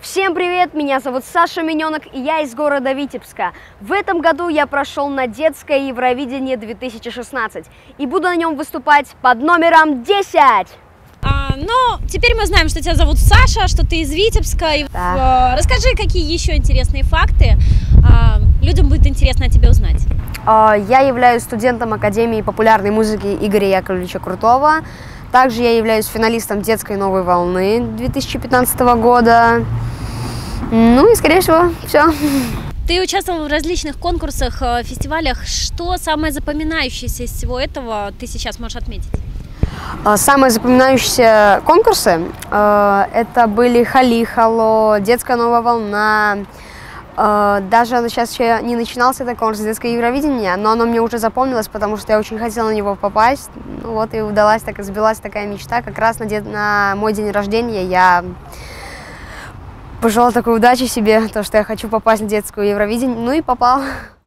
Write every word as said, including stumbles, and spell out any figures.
Всем привет, меня зовут Саша Миненок, и я из города Витебска. В этом году я прошел на детское Евровидение две тысячи шестнадцать и буду на нем выступать под номером десять. А, ну, теперь мы знаем, что тебя зовут Саша, что ты из Витебска. И, да. э, расскажи, какие еще интересные факты. Э, людям будет интересно о тебе узнать. Я являюсь студентом Академии популярной музыки Игоря Яковлевича Крутого. Также я являюсь финалистом детской новой волны две тысячи пятнадцатого года. Ну и, скорее всего, все. Ты участвовал в различных конкурсах, фестивалях. Что самое запоминающееся из всего этого ты сейчас можешь отметить? Самые запоминающиеся конкурсы э, это были Хали-Хало, детская новая волна. Э, даже сейчас еще не начинался этот конкурс детское Евровидение, но оно мне уже запомнилось, потому что я очень хотела на него попасть. Ну, вот и удалась, так и сбилась такая мечта. Как раз на, дет... на мой день рождения я пожелала такой удачи себе, то, что я хочу попасть на детское Евровидение, ну и попала.